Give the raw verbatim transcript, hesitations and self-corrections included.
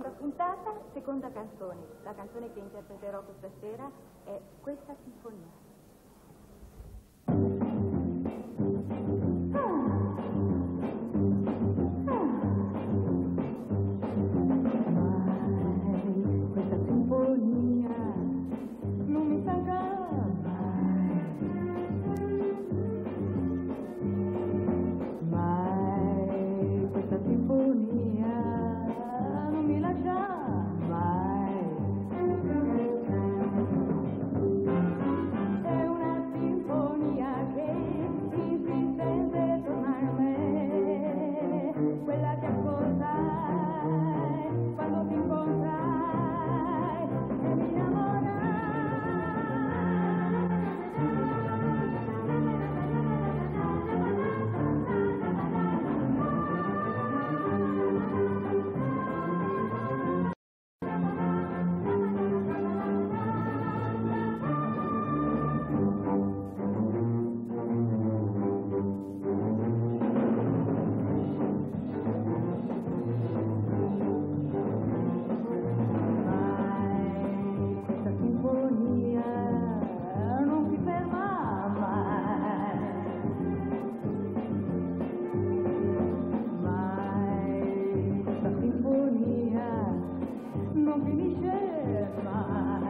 Seconda puntata, seconda canzone. La canzone che interpreterò questa sera è questa sinfonia. Questa sinfonia non mi stanca mai, mai, questa sinfonia non mi lascia mai. È una sinfonia che insistente torna a me, quella che ascoltai quando ti incontrai e mi innamorai. Non finisce mai.